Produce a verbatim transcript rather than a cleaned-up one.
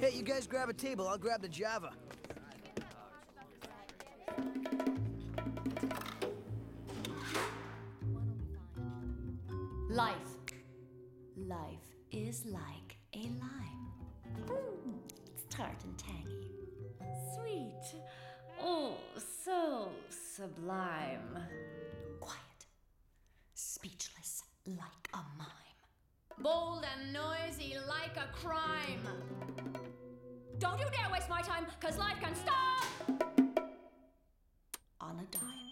Hey, you guys grab a table. I'll grab the Java. Life. Life is like a lime. Mm, it's tart and tangy. Sweet. Oh, so sublime. Quiet. Speechless like a mime. Bold and noisy like a crime. Don't you dare waste my time, cause life can stop! On a dime.